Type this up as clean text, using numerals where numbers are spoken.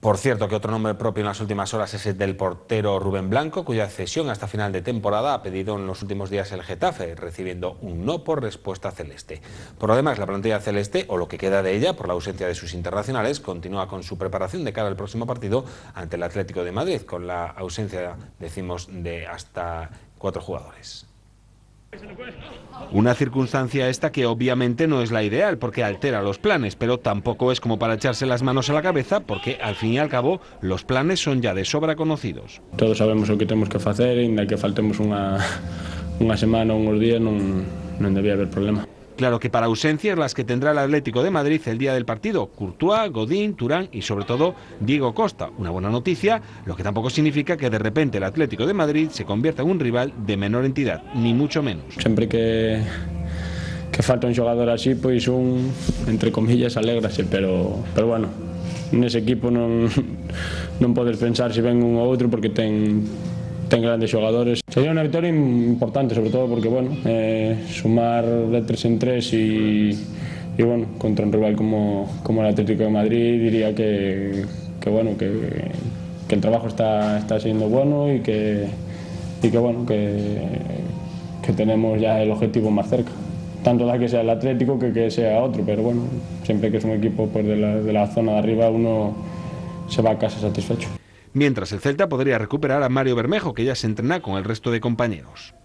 Por cierto, que otro nombre propio en las últimas horas es el del portero Rubén Blanco, cuya cesión hasta final de temporada ha pedido en los últimos días el Getafe, recibiendo un no por respuesta celeste. Por lo demás, la plantilla celeste, o lo que queda de ella, por la ausencia de sus internacionales, continúa con su preparación de cara al próximo partido ante el Atlético de Madrid, con la ausencia, decimos, de hasta 4 jugadores. Una circunstancia esta que obviamente no es la ideal porque altera los planes, pero tampoco es como para echarse las manos a la cabeza porque al fin y al cabo los planes son ya de sobra conocidos. Todos sabemos o que temos que facer e ainda que faltemos unha semana ou uns días non debía haber problema. Claro que para ausencias las que tendrá el Atlético de Madrid el día del partido, Courtois, Godín, Turán y sobre todo Diego Costa. Una buena noticia, lo que tampoco significa que de repente el Atlético de Madrid se convierta en un rival de menor entidad, ni mucho menos. Sempre que falta un xogador así, pois un, entre comillas, alégrase, pero bueno, nese equipo non podes pensar se ven un ou outro porque ten grandes xogadores. Sería unha victoria importante, sobre todo porque, bueno, sumar de 3 en 3 e bueno, contra un rival como el Atlético de Madrid, diría que bueno, que el trabajo está siendo bueno y que bueno, que tenemos ya el objetivo más cerca. Tanto da que sea el Atlético que sea otro, pero bueno, siempre que es un equipo pues, de la zona de arriba uno se va a casa satisfecho. Mientras el Celta podría recuperar a Mario Bermejo, que ya se entrena con el resto de compañeros.